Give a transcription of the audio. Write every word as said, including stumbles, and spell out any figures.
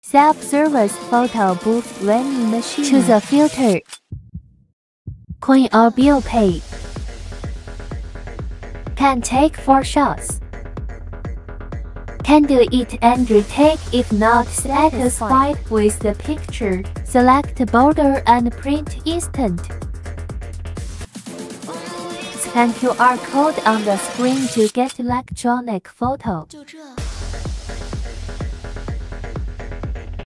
Self-service photo booth vending machine. Choose a filter. Coin or bill pay. Can take four shots. Can do it and retake if not satisfied with the picture. Select border and print instant. Scan Q R code on the screen to get electronic photo. 就这。